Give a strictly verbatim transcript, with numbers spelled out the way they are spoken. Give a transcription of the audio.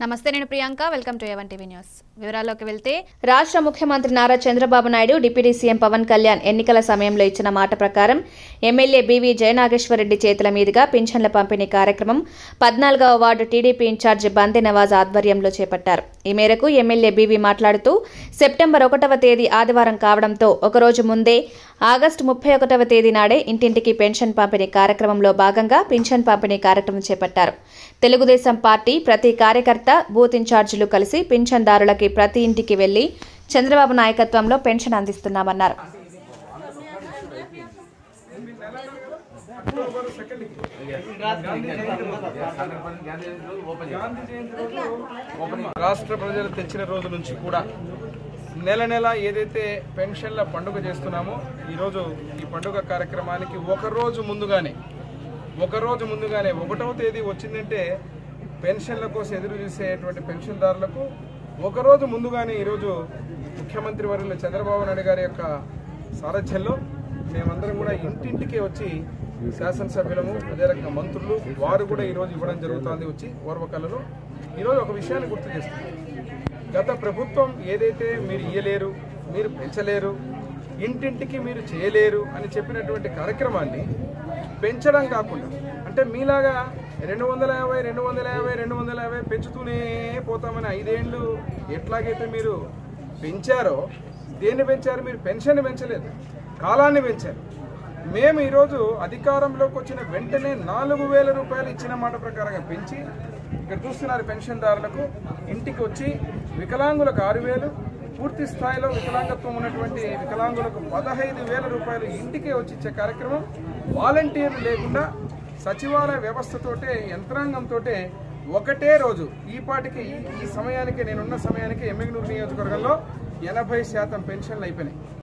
నమస్తే నేను Priyanka welcome to Evan TV news వివరాల్లోకి వెళ్తే రాష్ట్ర ముఖ్యమంత్రి నారా చంద్రబాబు నాయుడు డిప్యూటీ సీఎం పవన్ కళ్యాణ్ ఎన్నికల సమయంలో ఇచ్చిన మాట ప్రకారం ఎమ్మెల్యే బీవీ జయనాగేశ్వరరెడ్డి చేతుల మీదుగా పింఛన్ల పంపిణీ కార్యక్రమం పద్నాలుగవ ward TDP in charge Bande Nawaz ఆధ్వర్యంలో చేపట్టారు. ఈ మేరకు ఎమ్మెల్యే బీవీ మాట్లాడుతూ సెప్టెంబర్ ఒకటవ తేదీ ఆదివారం కావడంతో ఒకరోజు ముందే ఆగస్టు ముప్పై ఒకటవ తేదీ నాడే ఇంటింటికి పెన్షన్ పంపిణీ కార్యక్రమంలో భాగంగా పింఛన్ పంపిణీ కార్యక్రమం చేపట్టారు. తెలుగుదేశం పార్టీ ప్రతి కార్యకర్త బూత్ ఇన్ఛార్జీలు కలిసి పింఛన్దారులకి ప్రతి ఇంటికి వెళ్లి చంద్రబాబు నాయకత్వంలో పెన్షన్ అందిస్తున్నామన్నారు. రాష్ట్ర ప్రజలు తెచ్చిన రోజు నుంచి కూడా నెల నెల ఏదైతే పెన్షన్ల పండుగ చేస్తున్నామో ఈరోజు ఈ పండుగ కార్యక్రమానికి ఒకరోజు ముందుగానే ఒకరోజు ముందుగానే ఒకటవ తేదీ వచ్చిందంటే పెన్షన్ల కోసం ఎదురు చూసేటువంటి పెన్షన్దారులకు ఒకరోజు ముందుగానే ఈరోజు ముఖ్యమంత్రి వర్యులు చంద్రబాబు నాయుడు గారి యొక్క సారథ్యంలో మేమందరం కూడా ఇంటింటికే వచ్చి శాసనసభ్యులము అదే రకంగా మంత్రులు వారు కూడా ఈరోజు ఇవ్వడం జరుగుతుంది. వచ్చి ఓర్వకల్లలో ఈరోజు ఒక విషయాన్ని గుర్తు చేస్తున్నారు. గత ప్రభుత్వం ఏదైతే మీరు ఇయ్యలేరు, మీరు పెంచలేరు, ఇంటింటికి మీరు చేయలేరు అని చెప్పినటువంటి కార్యక్రమాన్ని పెంచడం కాకుండా అంటే మీలాగా రెండు వందల యాభై రెండు వందల యాభై రెండు వందల యాభై పెంచుతూనే పోతామని ఐదేళ్లు ఎట్లాగైతే మీరు పెంచారో దేన్ని పెంచారు? మీరు పెన్షన్ పెంచలేదు, కాలాన్ని పెంచారు. మేము ఈరోజు అధికారంలోకి వచ్చిన వెంటనే నాలుగు వేల రూపాయలు ఇచ్చిన మాట ప్రకారంగా పెంచి ఇక్కడ చూస్తున్నారు పెన్షన్దారులకు ఇంటికి వచ్చి వికలాంగులకు ఆరు వేలు పూర్తి స్థాయిలో వికలాంగత్వం ఉన్నటువంటి వికలాంగులకు పదహైదు వేల రూపాయలు ఇంటికే వచ్చి ఇచ్చే కార్యక్రమం వాలంటీర్లు లేకుండా సచివాలయ వ్యవస్థతోటే యంత్రాంగంతో ఒకటే రోజు ఈ పాటికి ఈ సమయానికి నేనున్న సమయానికి ఎమ్మిగనూరు నియోజకవర్గంలో ఎనభై శాతం పెన్షన్లు అయిపోయినాయి.